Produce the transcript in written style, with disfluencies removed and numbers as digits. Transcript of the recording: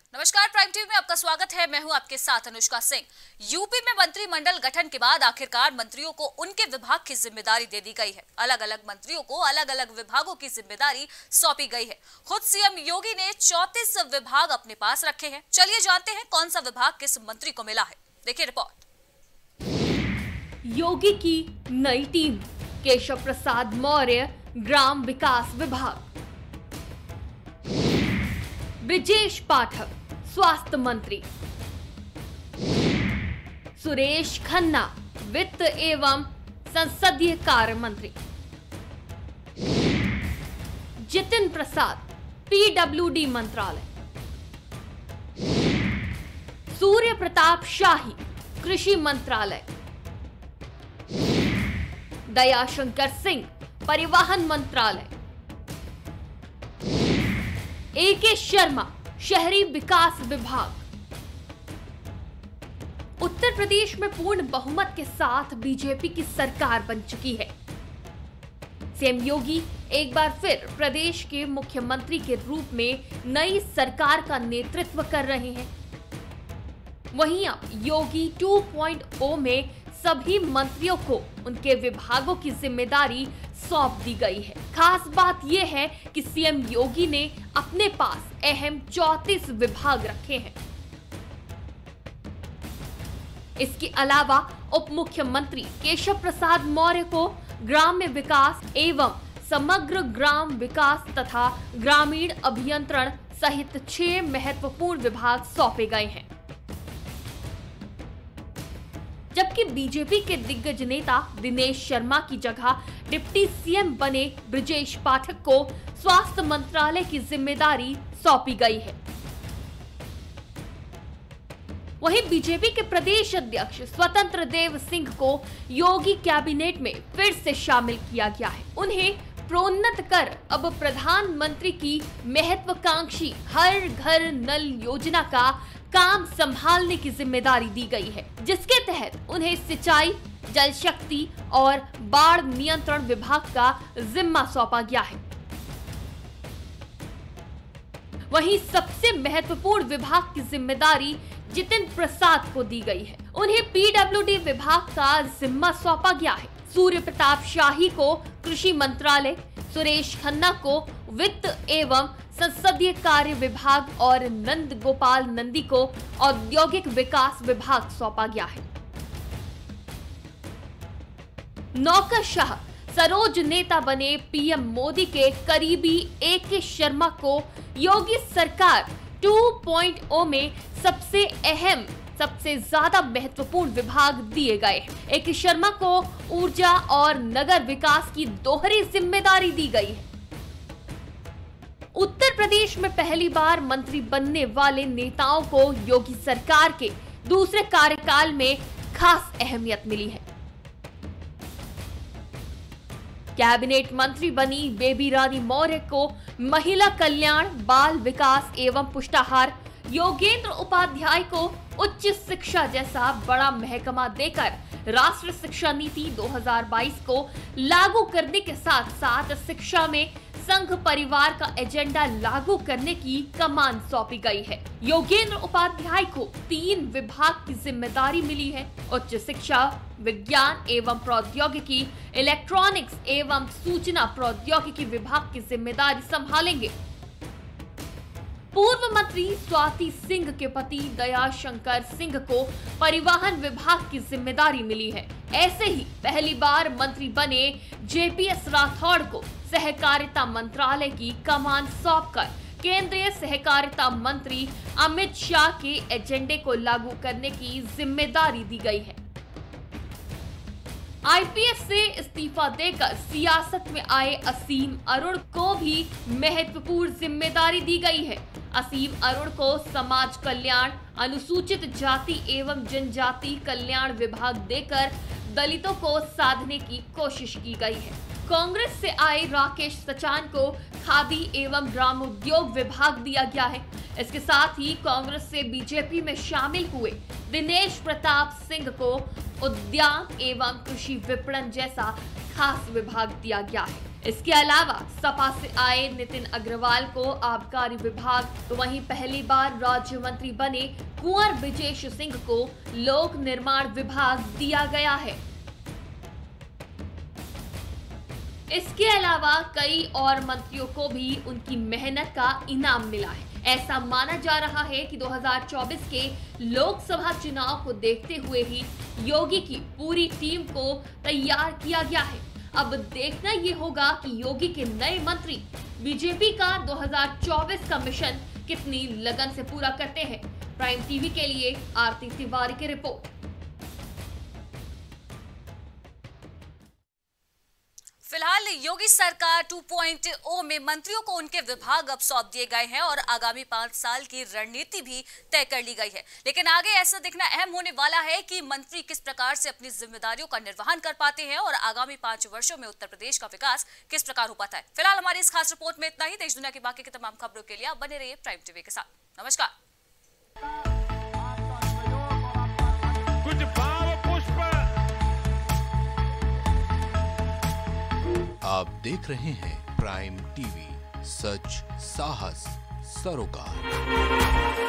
नमस्कार, prime TV में आपका स्वागत है। मैं हूं आपके साथ अनुष्का सिंह। यूपी में मंत्रिमंडल गठन के बाद आखिरकार मंत्रियों को उनके विभाग की जिम्मेदारी दे दी गई है। अलग अलग मंत्रियों को अलग अलग विभागों की जिम्मेदारी सौंपी गई है। खुद सीएम योगी ने 34 विभाग अपने पास रखे हैं। चलिए जानते हैं कौन सा विभाग किस मंत्री को मिला है। देखिए रिपोर्ट। योगी की नई टीम, केशव प्रसाद मौर्य ग्राम विकास विभाग, ब्रिजेश पाठक स्वास्थ्य मंत्री, सुरेश खन्ना वित्त एवं संसदीय कार्य मंत्री, जितिन प्रसाद पीडब्ल्यूडी मंत्रालय, सूर्य प्रताप शाही कृषि मंत्रालय, दयाशंकर सिंह परिवहन मंत्रालय, एके शर्मा शहरी विकास विभाग। उत्तर प्रदेश में पूर्ण बहुमत के साथ बीजेपी की सरकार बन चुकी है। सीएम योगी एक बार फिर प्रदेश के मुख्यमंत्री के रूप में नई सरकार का नेतृत्व कर रहे हैं। वहीं अब योगी 2.0 में सभी मंत्रियों को उनके विभागों की जिम्मेदारी सौंप दी गई है। खास बात यह है कि सीएम योगी ने अपने पास अहम 34 विभाग रखे हैं। इसके अलावा उप मुख्यमंत्री केशव प्रसाद मौर्य को ग्राम्य विकास एवं समग्र ग्राम विकास तथा ग्रामीण अभियंत्रण सहित 6 महत्वपूर्ण विभाग सौंपे गए हैं। जबकि बीजेपी के दिग्गज नेता दिनेश शर्मा की जगह डिप्टी सीएम बने ब्रिजेश पाठक को स्वास्थ्य मंत्रालय की जिम्मेदारी सौंपी गई है। वहीं बीजेपी के प्रदेश अध्यक्ष स्वतंत्र देव सिंह को योगी कैबिनेट में फिर से शामिल किया गया है। उन्हें प्रोन्नत कर अब प्रधानमंत्री की महत्वाकांक्षी हर घर नल योजना का काम संभालने की जिम्मेदारी दी गई है, जिसके तहत उन्हें सिंचाई, जल शक्ति और बाढ़ नियंत्रण विभाग का जिम्मा सौंपा गया है। वहीं सबसे महत्वपूर्ण विभाग की जिम्मेदारी जितिन प्रसाद को दी गई है। उन्हें पीडब्ल्यूडी विभाग का जिम्मा सौंपा गया है। सूर्य प्रताप शाही को कृषि मंत्रालय, सुरेश खन्ना को वित्त एवं संसदीय कार्य विभाग और नंद गोपाल नंदी को औद्योगिक विकास विभाग सौंपा गया है। नौकरशाह सरोज नेता बने पीएम मोदी के करीबी एके शर्मा को योगी सरकार 2.0 में सबसे अहम, सबसे ज्यादा महत्वपूर्ण विभाग दिए गए हैं। एके शर्मा को ऊर्जा और नगर विकास की दोहरी जिम्मेदारी दी गई है। उत्तर प्रदेश में पहली बार मंत्री बनने वाले नेताओं को योगी सरकार के दूसरे कार्यकाल में खास अहमियत मिली है। कैबिनेट मंत्री बनी बेबी रानी मौर्य को महिला कल्याण, बाल विकास एवं पुष्टाहार, योगेंद्र उपाध्याय को उच्च शिक्षा जैसा बड़ा महकमा देकर राष्ट्रीय शिक्षा नीति 2022 को लागू करने के साथ साथ शिक्षा में संघ परिवार का एजेंडा लागू करने की कमान सौंपी गई है। योगेंद्र उपाध्याय को 3 विभाग की जिम्मेदारी मिली है। उच्च शिक्षा, विज्ञान एवं प्रौद्योगिकी, इलेक्ट्रॉनिक्स एवं सूचना प्रौद्योगिकी विभाग की जिम्मेदारी संभालेंगे। पूर्व मंत्री स्वाति सिंह के पति दयाशंकर सिंह को परिवहन विभाग की जिम्मेदारी मिली है। ऐसे ही पहली बार मंत्री बने जेपीएस राठौड़ को सहकारिता मंत्रालय की कमान सौंपकर केंद्रीय सहकारिता मंत्री अमित शाह के एजेंडे को लागू करने की जिम्मेदारी दी गई है। आईपीएस से इस्तीफा देकर सियासत में आए असीम अरुण को भी महत्वपूर्ण जिम्मेदारी दी गई है। असीम अरुण को समाज कल्याण, अनुसूचित जाति एवं जनजाति कल्याण विभाग देकर दलितों को साधने की कोशिश की गई है। कांग्रेस से आए राकेश सचान को खादी एवं ग्रामोद्योग विभाग दिया गया है। इसके साथ ही कांग्रेस से बीजेपी में शामिल हुए दिनेश प्रताप सिंह को उद्यान एवं कृषि विपणन जैसा खास विभाग दिया गया है। इसके अलावा सपा से आए नितिन अग्रवाल को आबकारी विभाग, तो वहीं पहली बार राज्य मंत्री बने कुंवर ब्रिजेश सिंह को लोक निर्माण विभाग दिया गया है। इसके अलावा कई और मंत्रियों को भी उनकी मेहनत का इनाम मिला है। ऐसा माना जा रहा है कि 2024 के लोकसभा चुनाव को देखते हुए ही योगी की पूरी टीम को तैयार किया गया है। अब देखना ये होगा कि योगी के नए मंत्री बीजेपी का 2024 का मिशन कितनी लगन से पूरा करते हैं। प्राइम टीवी के लिए आरती तिवारी की रिपोर्ट। फिलहाल योगी सरकार 2.0 में मंत्रियों को उनके विभाग अब सौंप दिए गए हैं और आगामी 5 साल की रणनीति भी तय कर ली गई है। लेकिन आगे ऐसा देखना अहम होने वाला है कि मंत्री किस प्रकार से अपनी जिम्मेदारियों का निर्वहन कर पाते हैं और आगामी 5 वर्षों में उत्तर प्रदेश का विकास किस प्रकार हो पाता है। फिलहाल हमारी इस खास रिपोर्ट में इतना ही। देश दुनिया की बाकी की तमाम खबरों के लिए आप बने रहिए प्राइम टीवी के साथ। नमस्कार। आप देख रहे हैं प्राइम टीवी, सच साहस सरोकार।